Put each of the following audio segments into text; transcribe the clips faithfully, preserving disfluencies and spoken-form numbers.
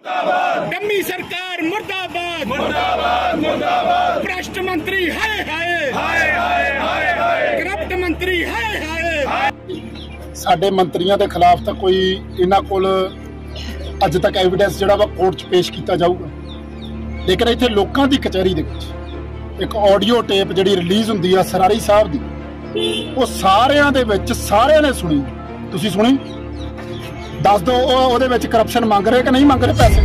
Dummy सरकार मुर्दाबाद मुर्दाबाद मुर्दाबाद। भ्रष्ट मंत्री हाय हाय हाय हाय हाय हाय। करप्ट मंत्री हाय हाय। साडे मंत्रियों के खिलाफ तो कोई इन्हां कोल अज तक एविडेंस जिहड़ा वा कोर्ट च पेश किया जाऊगा, लेकिन इत्थे लोकां दी कचहरी दे विच एक ऑडियो टेप जिहड़ी रिलीज़ हुंदी आ सरारी साहब दी, वो सारियां दे विच सारियां ने सुनी। तुसीं सुनी? दस दो ਉਹਦੇ ਵਿੱਚ करप्शन ਮੰਗ रहे कि नहीं ਮੰਗ रहे पैसे?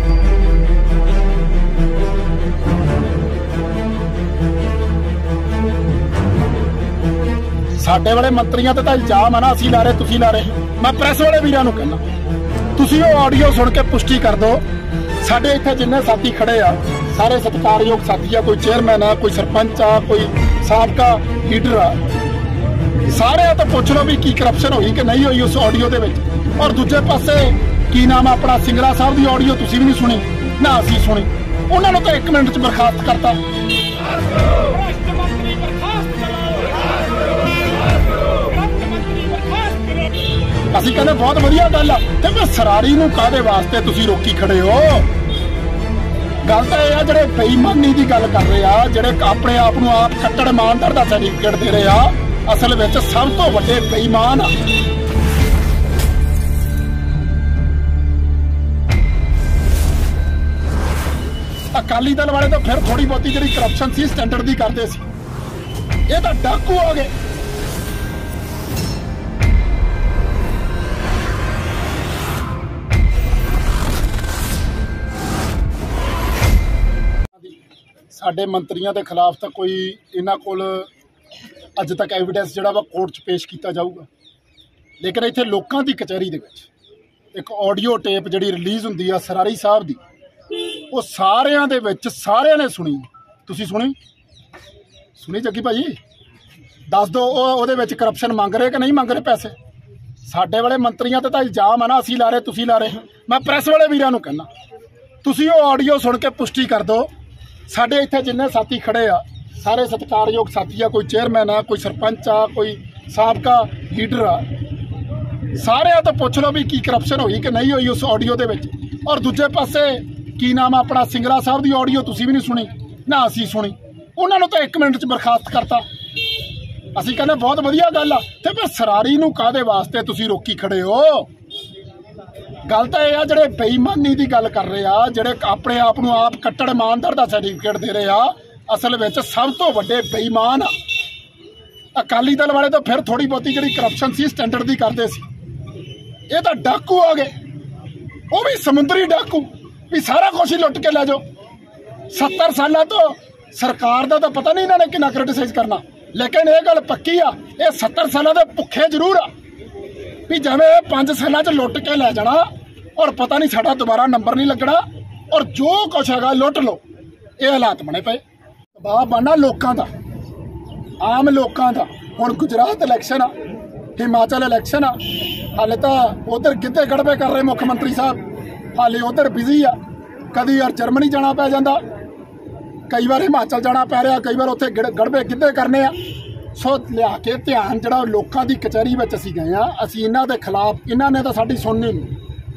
ਸਾਡੇ ਵਾਲੇ ਮੰਤਰੀਆਂ ਤੇ ਤਾਂ ਇਲਜ਼ਾਮ ਆ ਨਾ, ਅਸੀਂ ਲਾ ਰਹੇ ਤੁਸੀਂ ਲਾ ਰਹੇ। ਮੈਂ ਪ੍ਰੈਸ ਵਾਲੇ ਵੀਰਾਂ ਨੂੰ ਕਹਿੰਦਾ, ਤੁਸੀਂ ਉਹ ਆਡੀਓ ਸੁਣ ਕੇ ਪੁਸ਼ਟੀ ਕਰ ਦਿਓ। ਸਾਡੇ ਇੱਥੇ ਜਿੰਨੇ ਸਾਥੀ ਖੜੇ ਆ ਸਾਰੇ ਸਤਿਕਾਰਯੋਗ ਸਾਥੀ ਆ, ਕੋਈ ਚੇਅਰਮੈਨ ਆ, ਕੋਈ ਸਰਪੰਚ ਆ, ਕੋਈ ਸਾਬਕਾ ਲੀਡਰ ਆ, ਸਾਰਿਆਂ ਤੋਂ ਪੁੱਛ ਲਓ ਵੀ ਕੀ ਕਰਪਸ਼ਨ ਹੋਈ ਕਿ ਨਹੀਂ ਹੋਈ ਉਸ ਆਡੀਓ ਦੇ ਵਿੱਚ। और दूजे पासे की नाम अपना सिंगला साहब की ऑडियो तुसी भी नहीं सुनी ना असी सुनी, उन्होंने तो एक मिनट च बर्खास्त करता। असी कहते बहुत वधिया गल आ, मैं सरारी नूं काहदे वास्ते तुसी रोकी खड़े हो? गल तो यह है जिहड़े बेईमानी की गल कर रहे आ, जिहड़े अपने आप नूं आप कट्टड़ इमानदार दा सर्टिफिकेट दे रहे आ, असल विच सब तो वड्डे बेईमान आ। अकाली दल वाले तो फिर थोड़ी बहुती जी करप्शन सी स्टैंडर्ड की करते सी, ये तो डाकू हो गए। साडे मंत्रियों के खिलाफ तो कोई इन्हां कोल अज तक एविडेंस जिहड़ा वा कोर्ट च पेश किया जाऊगा, लेकिन इत्थे लोकां दी कचहरी दे विच एक ऑडियो टेप जिहड़ी रिलीज़ हुंदी आ सरारी साहब दी, वो सारियां दे विच सारियां ने सुनी। तुसी सुनी? सुनी जग्गी भाजी? दस दो ਉਹਦੇ ਵਿੱਚ करप्शन ਮੰਗ रहे कि नहीं ਮੰਗ रहे पैसे? ਸਾਡੇ ਵਾਲੇ ਮੰਤਰੀਆਂ ਤੇ ਤਾਂ ਇਲਜ਼ਾਮ ਆ ਨਾ, ਅਸੀਂ ਲਾ ਰਹੇ ਤੁਸੀਂ ਲਾ ਰਹੇ। ਮੈਂ ਪ੍ਰੈਸ ਵਾਲੇ ਵੀਰਾਂ ਨੂੰ ਕਹਿੰਦਾ, ਤੁਸੀਂ ਉਹ ਆਡੀਓ ਸੁਣ ਕੇ ਪੁਸ਼ਟੀ ਕਰ ਦਿਓ। ਸਾਡੇ ਇੱਥੇ ਜਿੰਨੇ ਸਾਥੀ ਖੜੇ ਆ ਸਾਰੇ ਸਤਿਕਾਰਯੋਗ ਸਾਥੀ ਆ, ਕੋਈ ਚੇਅਰਮੈਨ ਆ, ਕੋਈ ਸਰਪੰਚ ਆ, ਕੋਈ ਸਾਬਕਾ ਲੀਡਰ ਆ, ਸਾਰਿਆਂ ਤੋਂ ਪੁੱਛ ਲਓ ਵੀ ਕੀ ਕਰਪਸ਼ਨ ਹੋਈ ਕਿ ਨਹੀਂ ਹੋਈ ਉਸ ਆਡੀਓ ਦੇ ਵਿੱਚ। ਔਰ ਦੂਜੇ ਪਾਸੇ की नाम अपना सिंगला साहब की ऑडियो तुसी भी नहीं सुनी ना असी सुनी, उन्होंने तो एक मिनट च बर्खास्त करता। असी कहते बहुत वधिया गल आ, ते फिर सरारी नूं काहदे वास्ते तुसी रोकी खड़े हो? गल तो यह है जिहड़े बेईमानी की गल कर रहे आ, जिहड़े अपने आप नूं आप कट्टड़ इमानदार दा सर्टिफिकेट दे रहे आ, असल विच सब तो वड्डे बेईमान आ। अकाली दल वाले तो फिर थोड़ी बहुती जिहड़ी करप्शन सी स्टैंडर्ड की करते सी, ये तो डाकू हो गए, वो भी समुद्री डाकू भी सारा कुछ ही लुट के लै जाओ। सत्तर साल तो सरकार का तो पता नहीं इन्होंने कितना क्रिटिसाइज करना, लेकिन ये गल पक्की आ, ये सत्तर साल के भुखे जरूर आ भी जिवें पांच साल च लुट के लै जाना और पता नहीं साडा दोबारा नंबर नहीं लगना और जो कुछ है लुट लो। ये हालात बने पे दबाव बनना लोगों का, आम लोगों का। हुण गुजरात इलैक्शन आ, हिमाचल इलैक्शन आ, हाले तो उधर गिद्धे गड़बे कर रहे मुख्यमंत्री साहब, हाले उधर बिजी आ। कभी यार जर्मनी जाना पै जाता, कई बार हिमाचल जाना पै रहा, कई बार उत्थे गड़बे गिद्धे करने आ। सो लिया के ध्यान जिहड़ा लोकां दी कचहरी विच असीं गए आ, असीं इन्हां दे खिलाफ, इन्हां ने तो साडी सुननी नहीं,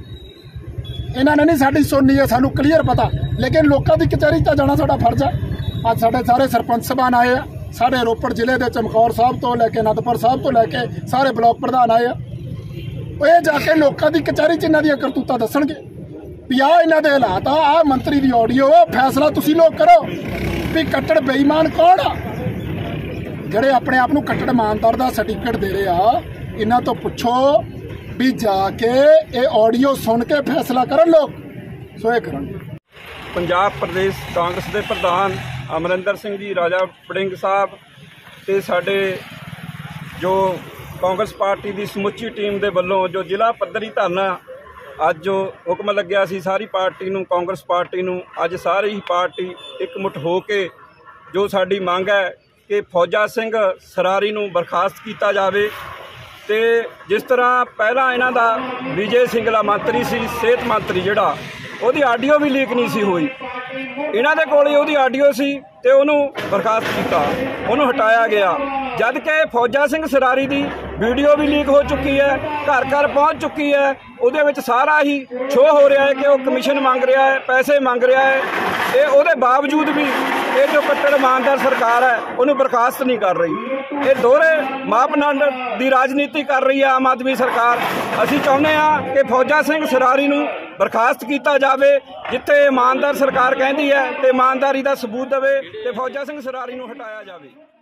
इन्हां ने नहीं साडी सुननी है, सानू क्लीयर पता, लेकिन लोकां दी कचहरी च जाना साडा फर्ज है। अज साडे सारे सरपंच सभान आए आ, साडे रोपड़ जिले के चमकौर साहब तो लैके अनंदपुर साहब तो लैके सारे ब्लॉक प्रधान आए आ। ये जाके लोकां दी कचहरी च इन्हां दी करतूतां दस्सणगे भी आ इन्हां दे हालात आ, आ मंत्री दी ऑडियो, फैसला तुसी लोग करो भी कट्टड़ बेईमान कौन आ। जिहड़े अपने आप नूं कट्टड़ इमानदार दा सर्टिफिकेट दे रहे आ, इन्हां तो पुछो भी जाके ये ऑडियो सुन के फैसला करन लोग। सो ये करन। पंजाब प्रदेश कांग्रेस के प्रधान अमरिंदर सिंह जी राजा वड़िंग साहब ते साडे जो कांग्रेस पार्टी की समुची टीम के वलों जो जिला पद्धरी धरना अज जो हुक्म लग्या सी सारी पार्टी नूं, कांग्रेस पार्टी नूं, अज सारी ही पार्टी एकमुठ हो के जो साडी मंग है कि फौजा सिंह सरारी नूं बर्खास्त किया जाए। तो जिस तरह पहला इन्हां दा विजय सिंगला मंत्री सी सेहत मंत्री जिहड़ा ਉਹਦੀ ਆਡੀਓ भी लीक नहीं सी हुई, इन्हां दे कोल ਉਹਦੀ ਆਡੀਓ सी ते ਉਹਨੂੰ बर्खास्त किया, ਉਹਨੂੰ हटाया गया, जद कि फौजा सिंह सरारी दी ਵੀਡੀਓ ਵੀ ਲੀਕ ਹੋ ਚੁੱਕੀ ਹੈ, ਘਰ ਘਰ ਪਹੁੰਚ ਚੁੱਕੀ ਹੈ। ਉਹਦੇ ਵਿੱਚ ਸਾਰਾ ਹੀ ਸ਼ੋਅ ਹੋ ਰਿਹਾ ਹੈ ਕਿ ਉਹ ਕਮਿਸ਼ਨ ਮੰਗ ਰਿਹਾ ਹੈ, ਪੈਸੇ ਮੰਗ ਰਿਹਾ ਹੈ। ਇਹ ਉਹਦੇ ਬਾਵਜੂਦ ਵੀ ਇਹ ਜੋ ਕੱਟੜ ਇਮਾਨਦਾਰ ਸਰਕਾਰ ਹੈ ਉਹਨੂੰ ਬਰਖਾਸਤ ਨਹੀਂ ਕਰ ਰਹੀ। ਇਹ ਦੋਹਰੇ ਮਾਪਦੰਡ ਦੀ ਰਾਜਨੀਤੀ ਕਰ ਰਹੀ ਹੈ ਆਮ ਆਦਮੀ ਸਰਕਾਰ। ਅਸੀਂ ਚਾਹੁੰਦੇ ਹਾਂ ਕਿ ਫੌਜਾ ਸਿੰਘ ਸਰਾਰੀ ਨੂੰ ਬਰਖਾਸਤ ਕੀਤਾ ਜਾਵੇ, ਜਿੱਥੇ ਇਮਾਨਦਾਰ ਸਰਕਾਰ ਕਹਿੰਦੀ ਹੈ ਤੇ ਇਮਾਨਦਾਰੀ ਦਾ ਸਬੂਤ ਦੇਵੇ ਤੇ ਫੌਜਾ ਸਿੰਘ ਸਰਾਰੀ ਨੂੰ ਹਟਾਇਆ ਜਾਵੇ।